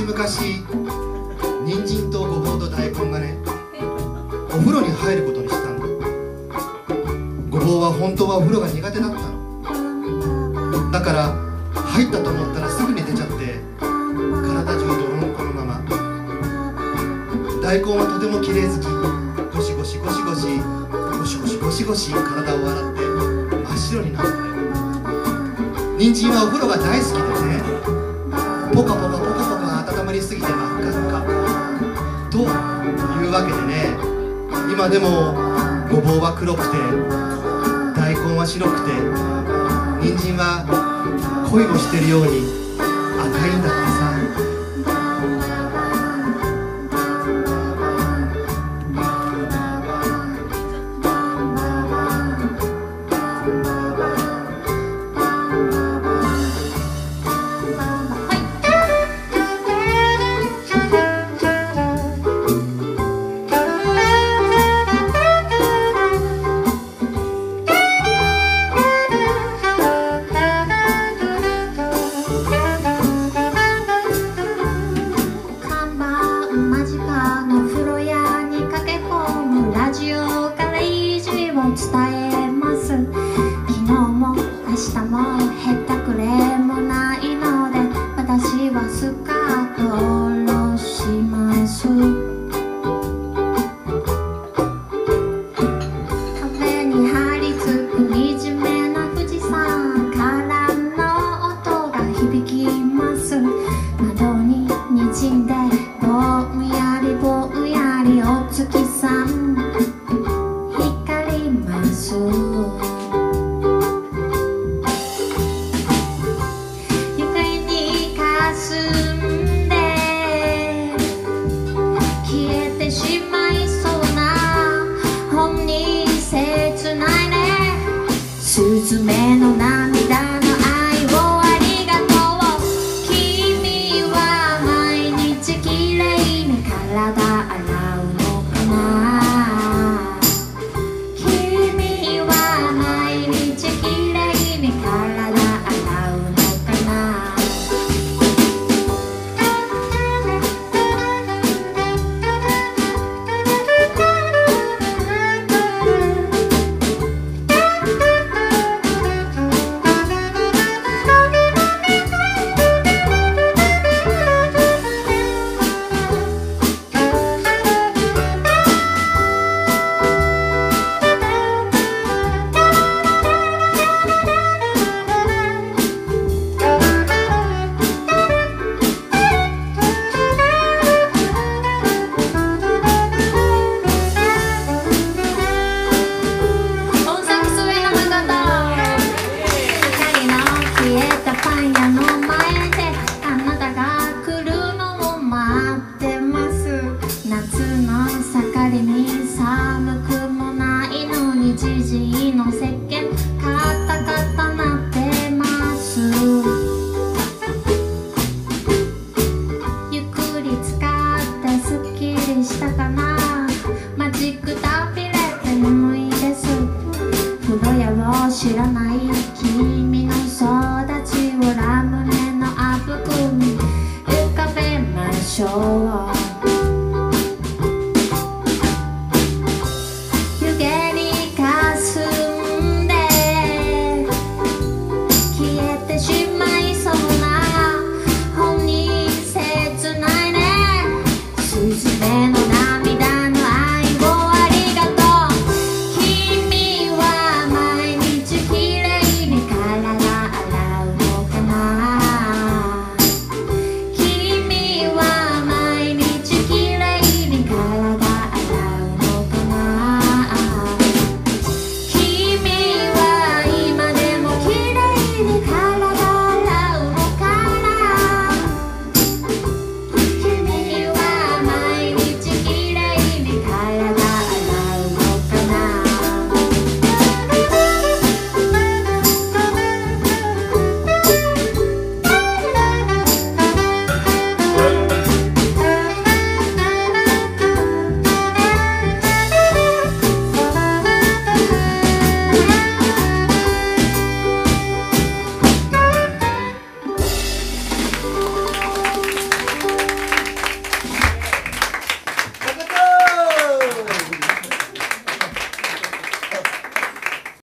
昔人参とごぼうと大根がねお風呂に入ることにしたんだ。ごぼうは本当はお風呂が苦手だったの。だから入ったと思ったらすぐに出ちゃって体中泥んこのまま。大根はとても綺麗好き。ゴシゴシゴシゴシゴシゴシゴシゴシ体を洗って真っ白になったね。人参はお風呂が大好きでね、ポカポカポカポカ温まりすぎて真っ赤っかというわけでね、今でもごぼうは黒くて大根は白くて人参は恋をしてるように赤いんだってさ。 知らない